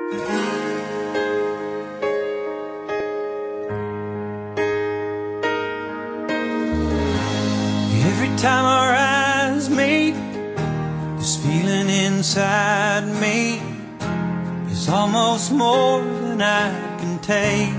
Every time our eyes meet, this feeling inside me is almost more than I can take.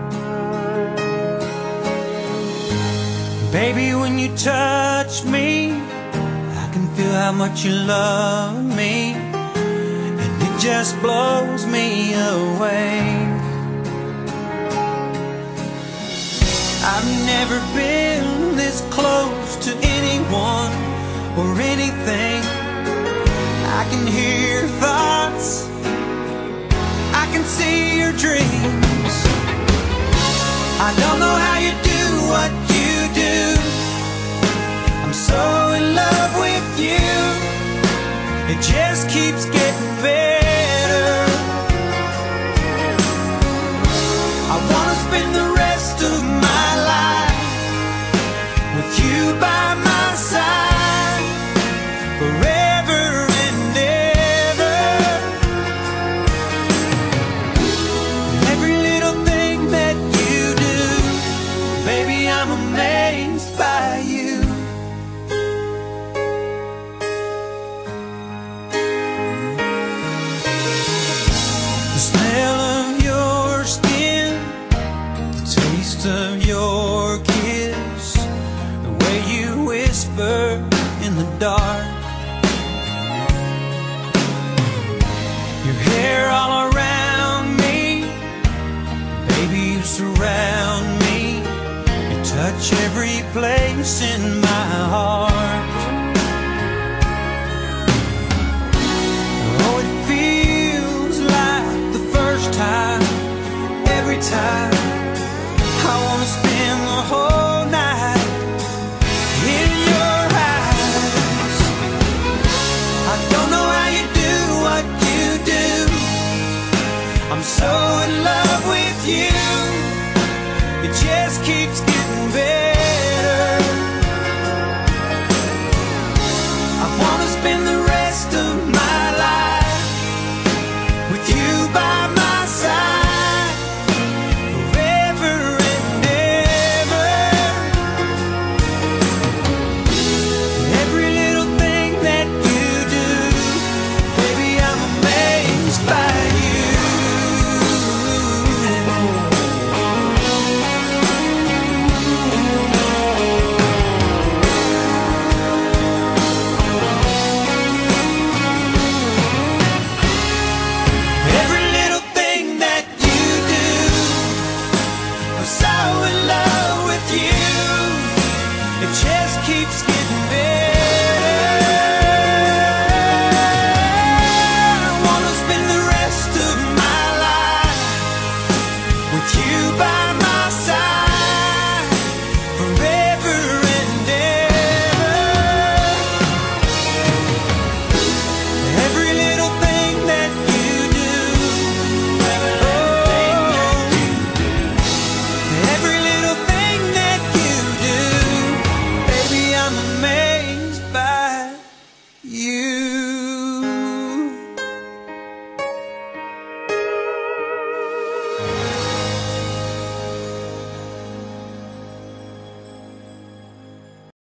Baby, when you touch me, I can feel how much you love me, and it just blows me away. I've never been this close to anyone or anything. I can hear your thoughts, I can see your dreams. I don't know how you do what you do. I'm so in love with you. It just keeps getting better. I wanna spend the rest of my life with you by my side, forever and ever. Every little thing that you do, baby, I'm amazed by you. The smell of your skin, the taste of your kiss, the way you whisper in the dark, your hair all around me, baby, you surround me, you touch every place in my heart. Oh, it feels like the first time, every time. I wanna spend the whole night in your eyes. I don't know how you do what you do. I'm so in love with you. It just keeps getting better. I wanna spend the rest of my life with you by my side, forever and ever. Every little thing that you do, baby, I'm amazed by you. Every little thing that you do, I'm so in love with you. It just keeps getting better. I wanna spend the rest of my life with you by my side, forever and ever. Every little thing that you do, every little thing that you do, baby, I'm amazed by you.